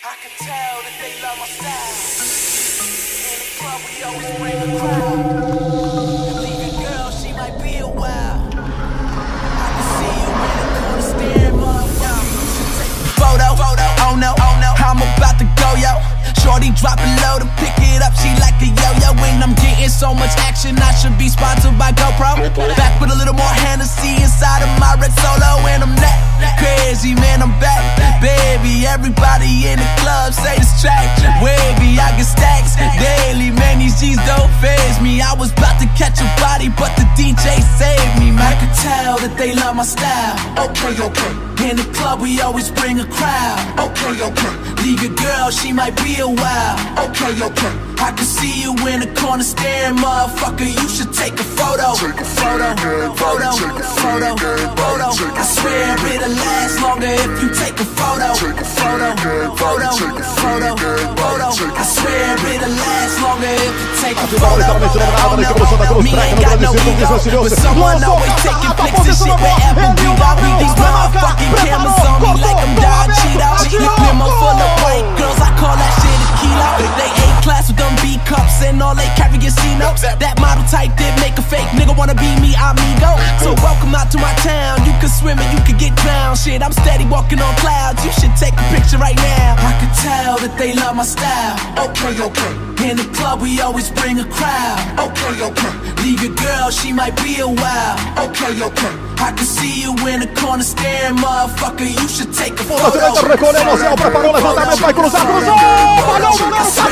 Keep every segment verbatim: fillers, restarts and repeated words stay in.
I can tell that they love my style. In the club we always bring a crowd. And leave your girl, she might be a while. I can see you in the corner staring, motherfucker. You should take a photo, photo. Oh no, oh no, I'm about to go, yo. Shorty drop it low to pick it up, she like a yo-yo. When I'm getting so much action, I should be sponsored by GoPro. Back with a little more Hennessy inside of my red Solo. And I'm that crazy, man, I'm back. Baby, everybody in the club say this track wavy, I get stacks daily, man, these G's don't faze me. I was about to catch a body, but the D J saved me, man. I could tell that they love my style. Okay, okay. In the club we always bring a crowd. Okay, okay. Leave your girl, she might be a while. Okay, okay. I can see you in the corner staring, motherfucker. You should take a photo. Take a photo, photo, photo, photo. I swear it'll last longer if you take a photo. Take a photo, photo, photo, photo. I swear it'll last longer if you take a photo. Oh no, me ain't got no ego, but someone always taking pics and shit wherever we go. We these motherfucking cameras on me like I'm Don Cheeto. Limo full of white girls, I call that shit a kilo. They A-class with them B cups and all they carry C notes. That model type did make a fake nigga wanna be me, amigo. So welcome out to my town. You can swim and you can get drowned. Shit, I'm steady walking on clouds. You should take a picture right now. I can tell that they love my style. Okay, okay. In the club we always bring a crowd. Okay, okay. Leave your girl, she might be a while. Okay, okay. I can see you in the corner staring, motherfucker. You should take a photo. Recolhemos, é o preparou o levantamento, vai cruzar, cruzou! Falhou, não, não, tá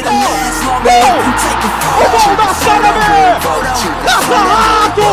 o gol da Série B! Casarrato!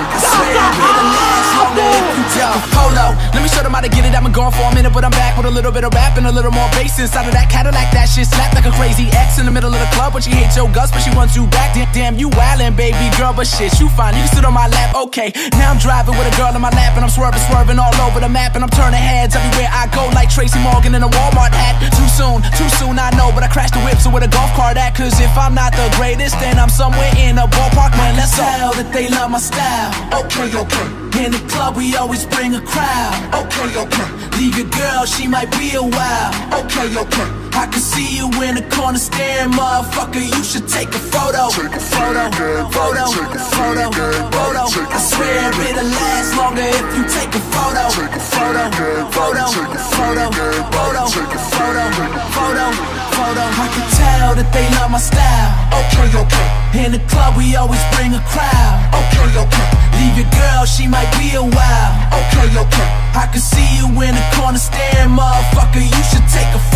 Polo, let me show them how to get it. I've been gone for a minute, but I'm back with a little bit of rap and a little more bass inside of that Cadillac. That shit slap like a crazy ex in the middle of the club, but she hates your guts, but she wants you back. Damn, damn you wildin', baby girl, but shit, you fine. You can sit on my lap, okay. Now I'm driving with a girl in my lap, and I'm swerving, swerving all over the map, and I'm turning heads everywhere I go like Tracy Morgan in a Walmart hat. Too soon, too soon, I know, but I crashed the whip, so with a golf cart at. Cause if I'm not the greatest, then I'm somewhere in a ballpark, man, let's tell that they love my style. Okay, okay. In the club we always bring a crowd. Okay, okay. Leave your girl, she might be a while. Okay, okay. I can see you in the corner staring, motherfucker. You should take a photo. Take a photo, photo, photo, photo. I swear it'll last longer if you take a photo. Take a photo, photo, photo, photo, photo, photo, photo. I can tell that they love my style. Okay, okay. In the club we always bring a crowd. Okay, okay. Leave your girl, she might be a while. Okay, okay. I can see you in the corner staring, motherfucker. You should take a photo.